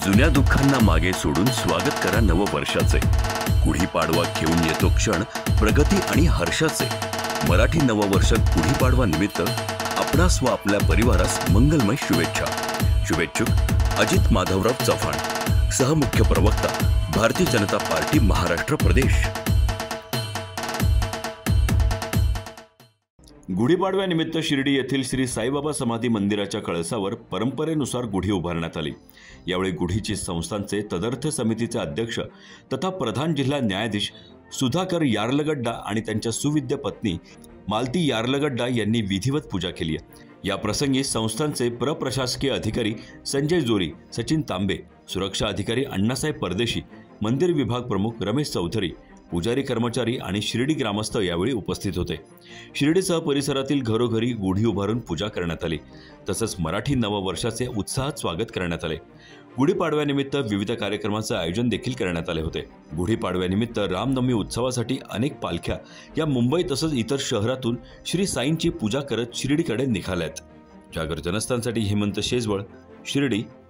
जुन्या दुःखांना मागे सोडून स्वागत करा नववर्षाचे। गुढीपाडवा घेऊन येतो क्षण प्रगती आणि हर्षाचे। मराठी नववर्ष गुढीपाडवा निमित्त आपणास व आपल्या परिवारास मंगलमय शुभेच्छा। शुभेच्छुक अजित माधवराव चव्हाण, सहमुख्य प्रवक्ता, भारतीय जनता पार्टी महाराष्ट्र प्रदेश। गुढीपाडव्यानिमित्त शिर्डी येथील श्री साईबाबा समाधी मंदिराच्या कळसावर परंपरेनुसार गुढी उभारण्यात आली। यावेळी गुढीची संस्थांचे तदर्थ समितीचे अध्यक्ष तथा प्रधान जिल्हा न्यायाधीश सुधाकर यार्लगड्डा आणि त्यांच्या सुविद्य पत्नी मालती यार्लगड्डा यांनी विधिवत पूजा केली। या प्रसंगी संस्थांचे प्रशासकीय अधिकारी संजय जोरी, सचिन तांबे, सुरक्षा अधिकारी अण्णासाहेब परदेशी, मंदिर विभाग प्रमुख रमेश चौधरी, पुजारी कर्मचारी आणि शिर्डी ग्रामस्थ यावेळी उपस्थित होते। शिर्डीसह परिसरातील घरोघरी गुढी उभारून पूजा करण्यात आली। तसंच मराठी नववर्षाचे उत्साहात स्वागत करण्यात आले। गुढीपाडव्यानिमित्त विविध कार्यक्रमांचे आयोजन देखील करण्यात आले होते। गुढीपाडव्यानिमित्त रामनवमी उत्सवासाठी अनेक पालख्या या मुंबई तसंच इतर शहरातून श्री साईंची पूजा करत शिर्डीकडे निघाल्यात। जागर जनस्थानसाठी हेमंत शेजवळ, शिर्डी।